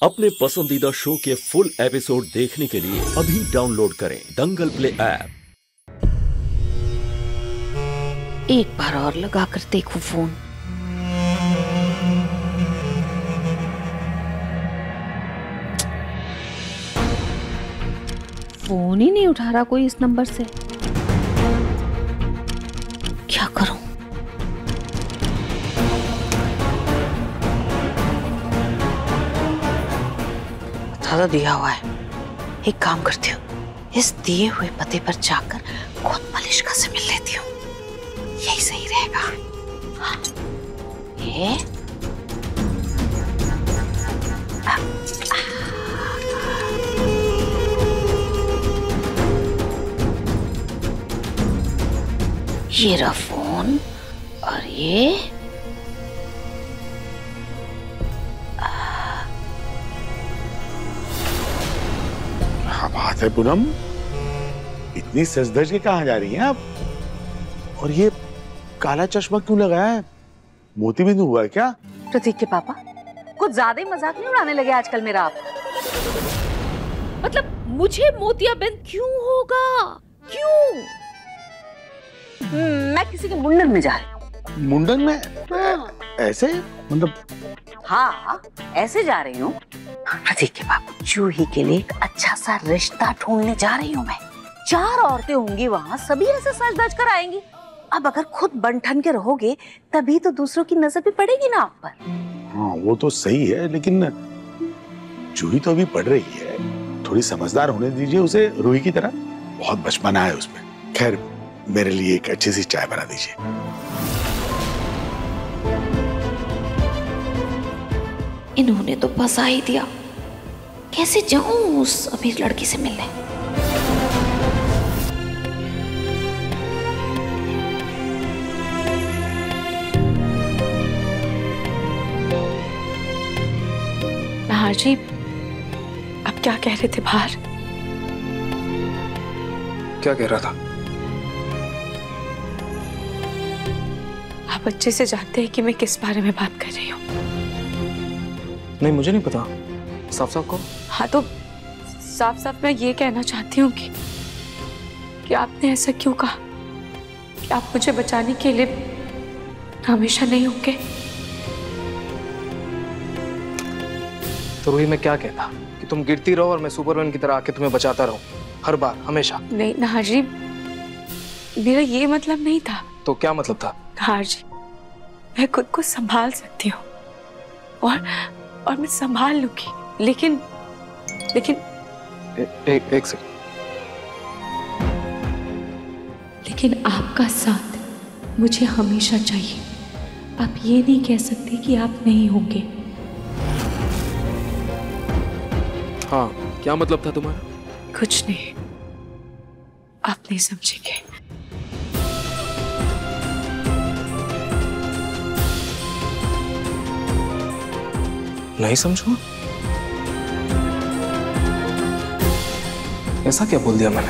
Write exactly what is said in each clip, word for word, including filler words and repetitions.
अपने पसंदीदा शो के फुल एपिसोड देखने के लिए अभी डाउनलोड करें दंगल प्ले ऐप। एक बार और लगा कर देखूं फोन। फोन ही नहीं उठा रहा कोई इस नंबर से। क्या करूं? बता दिया हुआ है। एक काम करती हूँ, इस दिए हुए पते पर जाकर खुद मलिष्का से मिल लेती हूँ। यही सही रहेगा। हाँ। ये आ, आ, ये रहा फोन और ये क्या बात है पूनम, इतनी सज धज के कहाँ जा रही हैं आप? और ये काला चश्मा क्यों लगाया है? मोती बिंदु हुआ है क्या? प्रतीक के पापा कुछ ज्यादा ही मजाक नहीं उड़ाने लगे आजकल मेरा आप। मतलब मुझे मोतियाबिंद क्यों होगा? क्यों? मैं किसी के मुंडन में जा रही हूँ। मुंडन में? हाँ। ऐसे मतलब? हाँ ऐसे जा रही हूँ। प्रतीक के पापा जूही के लिए एक अच्छा सा रिश्ता ढूंढने जा रही हूँ मैं। चार औरतें होंगी वहाँ, सभी ऐसे सज धज कर आएंगी। अब अगर खुद बन ठन के रहोगे तभी तो दूसरों की नजर भी पड़ेगी ना आप पर। हाँ वो तो सही है, लेकिन जूही तो अभी पढ़ रही है, थोड़ी समझदार होने दीजिए उसे, रूही की तरह। बहुत बचपना है उसमें। खैर मेरे लिए एक अच्छी सी चाय बना दीजिए। इन्होंने तो फंसा ही दिया। कैसे जाऊं उस अमीर लड़की से मिलने? नहार जी, आप क्या कह रहे थे बाहर? क्या कह रहा था? आप अच्छे से जानते हैं कि मैं किस बारे में बात कर रही हूँ। नहीं मुझे नहीं पता, साफ साफ कहो। हाँ तो साफ साफ मैं ये कहना चाहती हूँ कि, कि आपने ऐसा क्यों कहा कि आप मुझे बचाने के लिए हमेशा नहीं होंगे। तो रूही मैं क्या कहता कि तुम गिरती रहो और मैं सुपरमैन की तरह आके तुम्हें बचाता रहूं हर बार हमेशा? नहीं नहार जी, मेरा ये मतलब नहीं था। तो क्या मतलब था? नहार जी, मैं खुद को संभाल सकती हूँ और और मैं संभाल लूंगी, लेकिन लेकिन ए, ए, एक सेकंड। लेकिन आपका साथ मुझे हमेशा चाहिए। आप ये नहीं कह सकते कि आप नहीं होंगे। हाँ क्या मतलब था तुम्हारा? कुछ नहीं, आप नहीं समझेंगे। नहीं समझो? ऐसा क्या बोल दिया मैंने?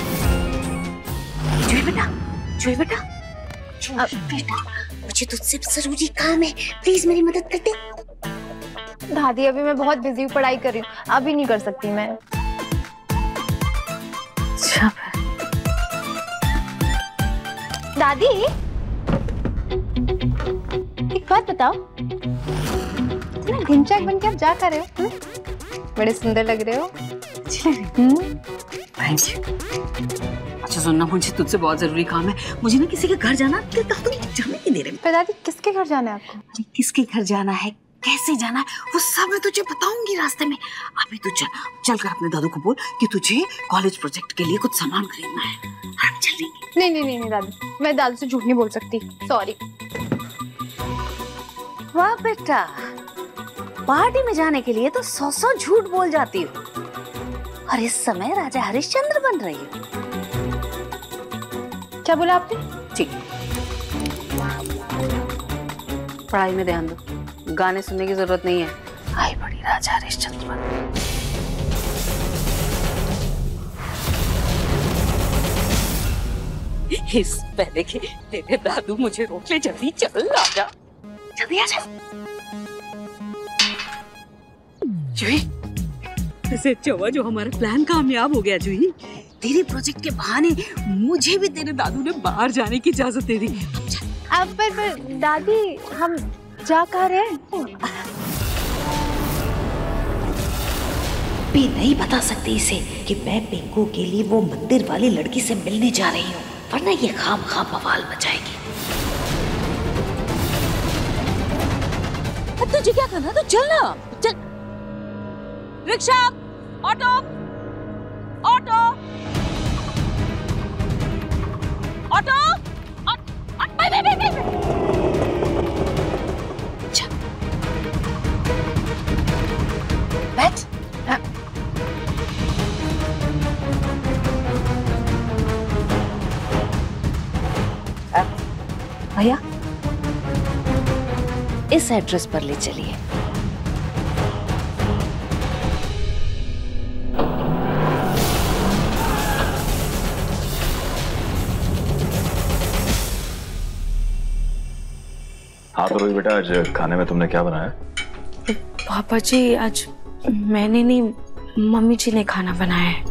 जूही बेटा, जूही बेटा, जूही बेटा, मुझे तुझसे जरूरी काम है, प्लीज मेरी मदद कर दे। दादी अभी मैं बहुत बिजी हूँ, पढ़ाई कर रही हूँ, अभी नहीं कर सकती मैं। दादी एक बात बताओ, इतना ढिंचैक बन के आप जा कर रहे हो? हुँ? बड़े सुंदर लग रहे हो। अच्छा सुनना, मुझे तुझसे बहुत जरूरी काम है। मुझे ना किसी के घर जाना, तुम जाने नहीं दे रहे। पर दादी किसके घर जाना है आपको? अरे किसके घर जाना है, कैसे जाना है, वो सब मैं तुझे बताऊंगी रास्ते में। अभी तू चल चल कर अपने दादू को बोल कि तुझे कॉलेज प्रोजेक्ट के लिए कुछ सामान खरीदना है। हम चलेंगे। नहीं नहीं नहीं नहीं दादी, मैं दादू से झूठ नहीं बोल सकती, सॉरी। वाह बेटा, पार्टी में जाने के लिए तो सौ सौ झूठ बोल जाती हो और इस समय राजा हरिश्चंद्र बन रही हो। क्या बोला आपने? ठीक, पढ़ाई में ध्यान दो, गाने सुनने की जरूरत नहीं है। आई बड़ी राजा हरिश्चंद्र बन। इस पहले के तेरे दादू मुझे रोक ले, जल्दी चल राजा, जल्दी आ जा। जूही, ऐसे अच्छा हुआ जो हमारा प्लान कामयाब हो गया जूही। तेरे प्रोजेक्ट के बहाने मुझे भी तेरे दादू ने बाहर जाने की इजाजत दे दी। अब पर, पर दादी हम जा कहाँ रहे हैं? भी नहीं बता सकती इसे कि मैं पिंकू के लिए वो मंदिर वाली लड़की से मिलने जा रही हूँ, वरना ये खाम खाम बवाल मचाएगी। अब तुझे क्या करना, तो चल ना, चल। Rickshaw, auto, auto, auto, bye bye bye. बैठ। भैया इस एड्रेस पर ले चलिए। हाँ तो रोही बेटा, आज खाने में तुमने क्या बनाया? पापा जी आज मैंने नहीं, मम्मी जी ने खाना बनाया है।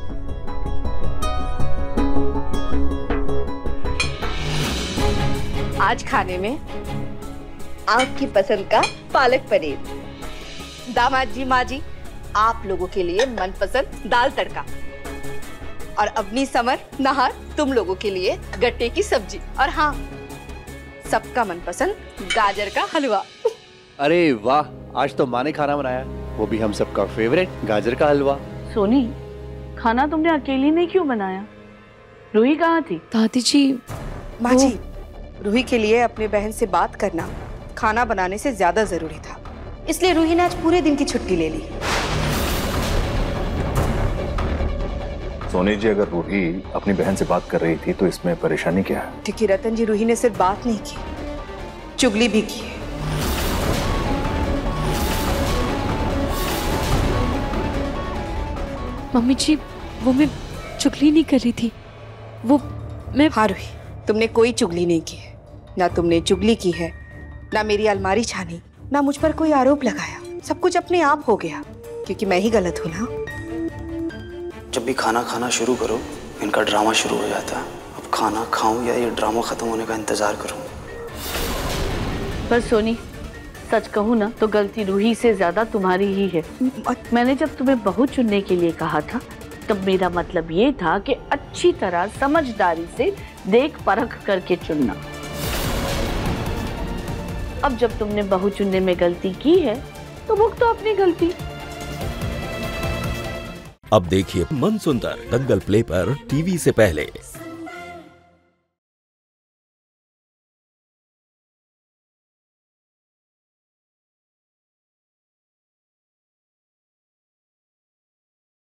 आज खाने में आपकी पसंद का पालक पनीर, दामाद जी माँ जी आप लोगों के लिए मनपसंद दाल तड़का, और अपनी समर नहार तुम लोगों के लिए गट्टे की सब्जी, और हाँ सबका मनपसंद गाजर का हलवा। अरे वाह, आज तो माँ ने खाना बनाया, वो भी हम सबका फेवरेट गाजर का हलवा। सोनी, खाना तुमने अकेली ने क्यों बनाया? रूही कहाँ थी? दादी जी, माँ जी, रूही के लिए अपने बहन से बात करना खाना बनाने से ज्यादा जरूरी था, इसलिए रूही ने आज पूरे दिन की छुट्टी ले ली। सोनी जी, अगर रूही अपनी बहन से बात कर रही थी तो इसमें परेशानी क्या है? क्योंकि रतन जी, रूही ने सिर्फ बात नहीं की, चुगली भी की है। मम्मी जी वो मैं चुगली नहीं कर रही थी, वो मैं। हाँ रूही, तुमने कोई चुगली नहीं की है, ना तुमने चुगली की है, ना मेरी अलमारी छानी, ना मुझ पर कोई आरोप लगाया। सब कुछ अपने आप हो गया क्योंकि मैं ही गलत हूँ ना। जब भी खाना खाना शुरू करो इनका ड्रामा शुरू हो जाता है। अब खाना खाऊं या ये ड्रामा खत्म होने का इंतजार करूं? बस सोनी, सच कहूँ ना तो गलती रूही से ज्यादा तुम्हारी ही है। मैंने जब तुम्हें बहू चुनने के लिए कहा था तब मेरा मतलब ये था कि अच्छी तरह समझदारी से देख परख करके चुनना। अब जब तुमने बहू चुनने में गलती की है तो भुगतो तो अपनी गलती। अब देखिए मनसुंदर दंगल प्ले पर टीवी से पहले।